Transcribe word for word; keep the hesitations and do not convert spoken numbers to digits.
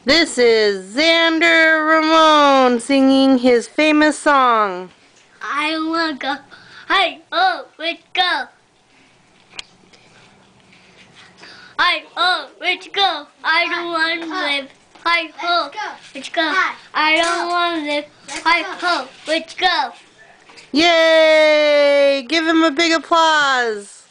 This is Xander Ramone singing his famous song. I wanna go. Hey, oh, let's go. I oh, let's go. I don't want to live. Hi ho, let's go. I don't want to live. Hi ho, let's go. Yay! Give him a big applause.